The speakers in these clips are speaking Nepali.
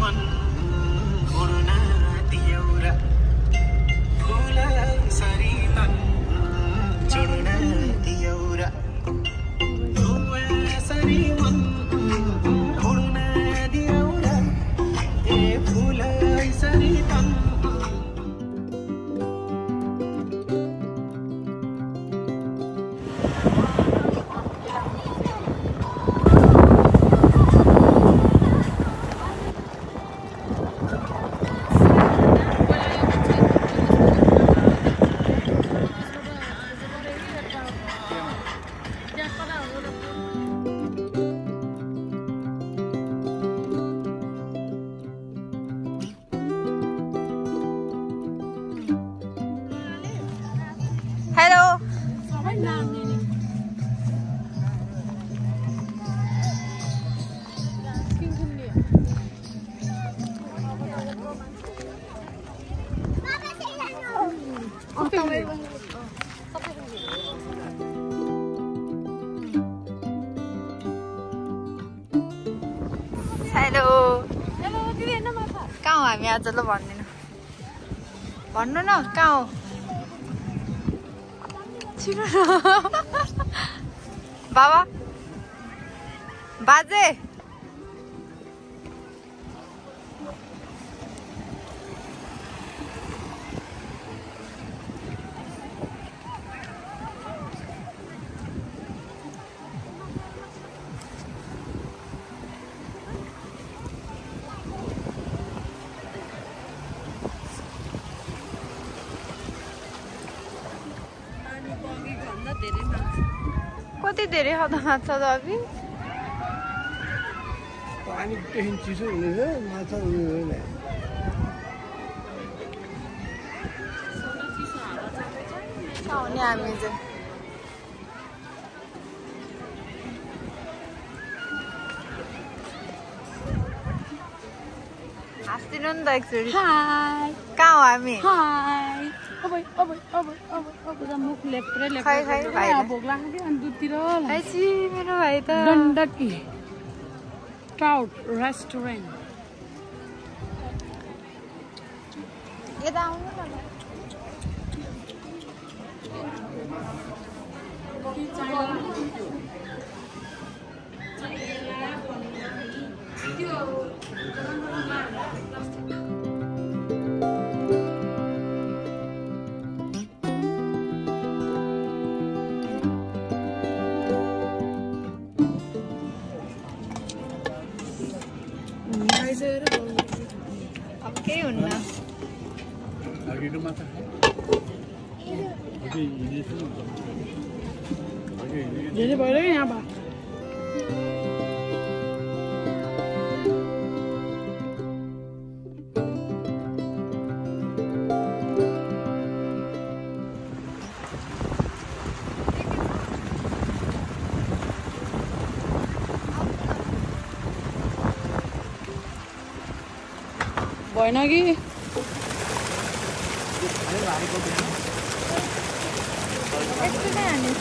मन उड्न दियौरा फुलै सरी मन चुड्न दियौरा सरी मन उड्न दियौरा ए फुलै सरी मन हेलो हेलो कहाँ हो हामी आज ल भन्दिनु भन्नु न कहाँ हो बाबा बाजे कति धेरै खाँदा माछा त अघि पानी एकैछिन चिसो हुनेछ माछा हुने होइन आउने हामी चाहिँ हाँस्दिनु नि त एकचोटि कहाँ हो हामी मुख लेप्रे खै खै भाइ भोक लाग्यो अनि दुधतिर मेरो भाइ त गण्डकी ट्राउट रेस्टुरेन्ट यता आउनु न अब केही हुन्न धेरै भइरह्यो यहाँ भएन कि यस्तो नै हानेछु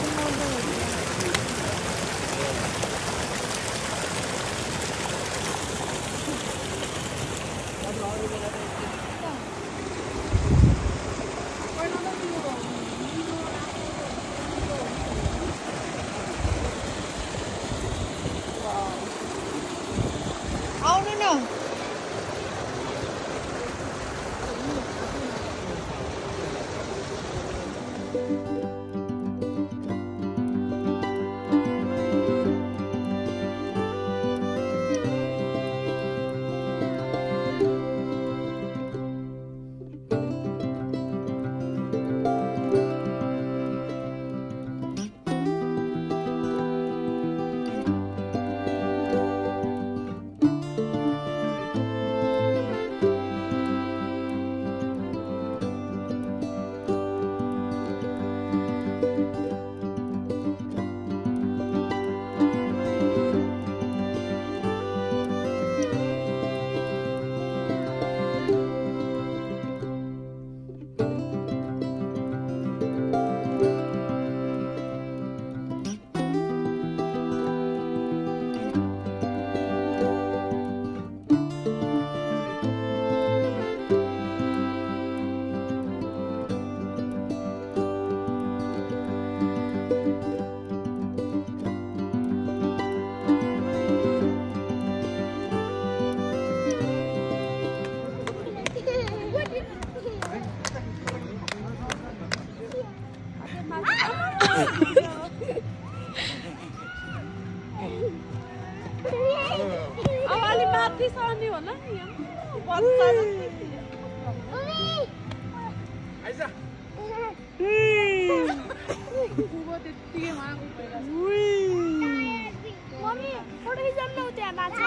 आउनु न जाने होला मम्मी फोटो खिच्न उता माछा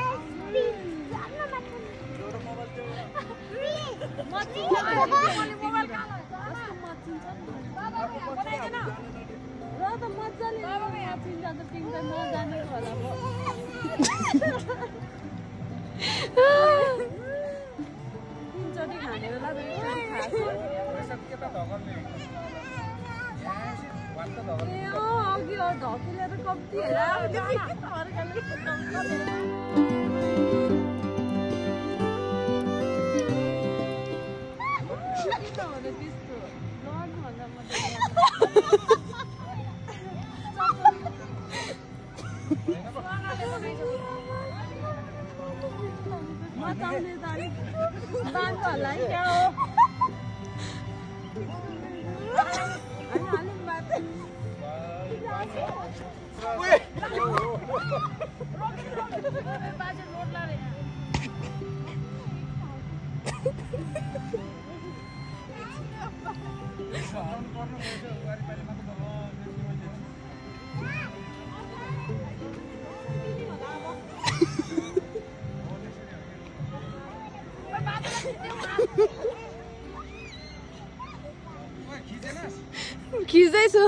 खिच्दैछु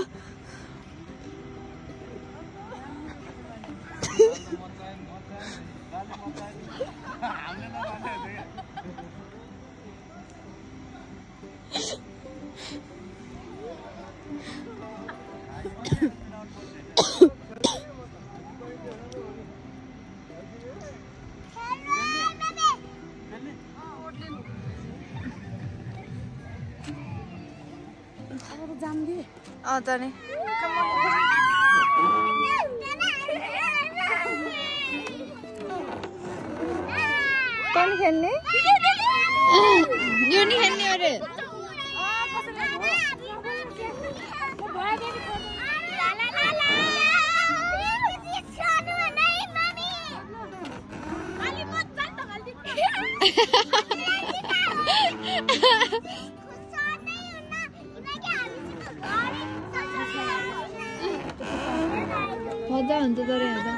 जाने कौन खेल्ने यो नि खेल्ने अरे मजा हुन्छ तर हेर्दा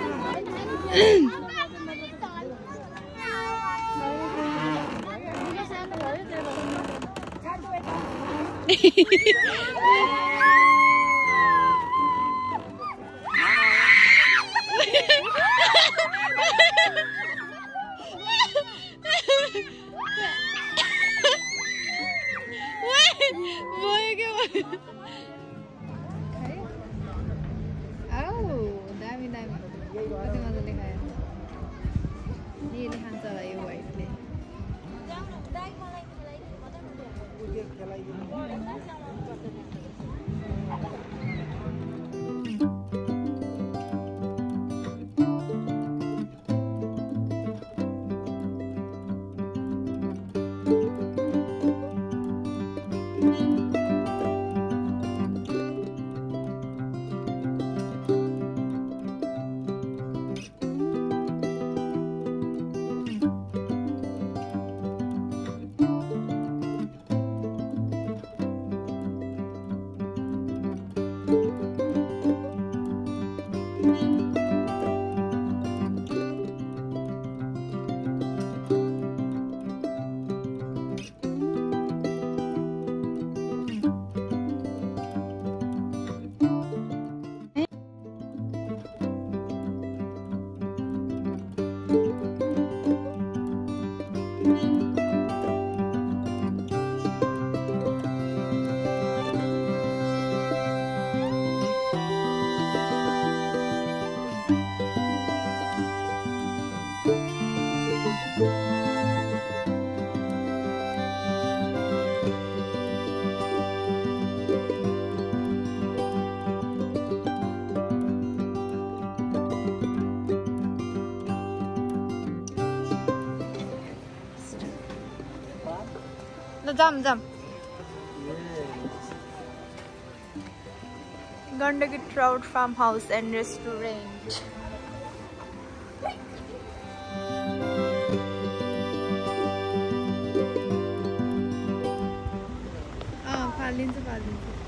jump. Gandaki Trout Farmhouse and Restaurant. पालिदिन्छु